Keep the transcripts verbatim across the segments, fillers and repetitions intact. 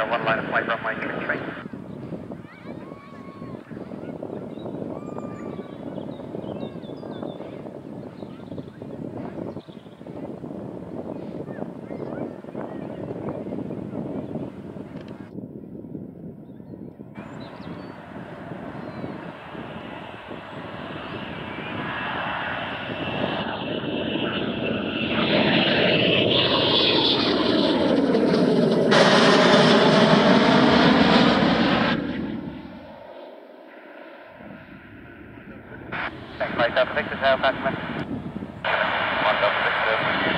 one line of flight runway three. Flight Delta Victor, how fast man? one Delta Victor.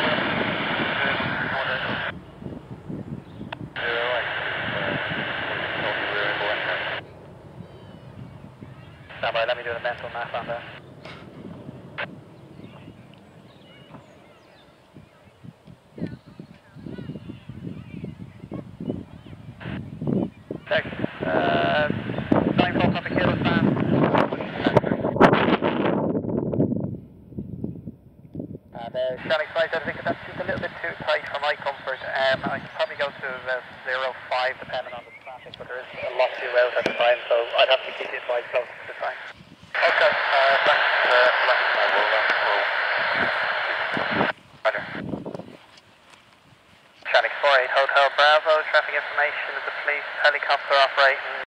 Stand by, let me do a mental math on that. Check. Uh, nine four copy kilo stand. And uh, standing flight, I think that's just a little bit too tight for my comfort. Um, I could probably go to about zero five depending on the traffic, but there is a lot due out at the time, so I'd have to keep the advice close to the time.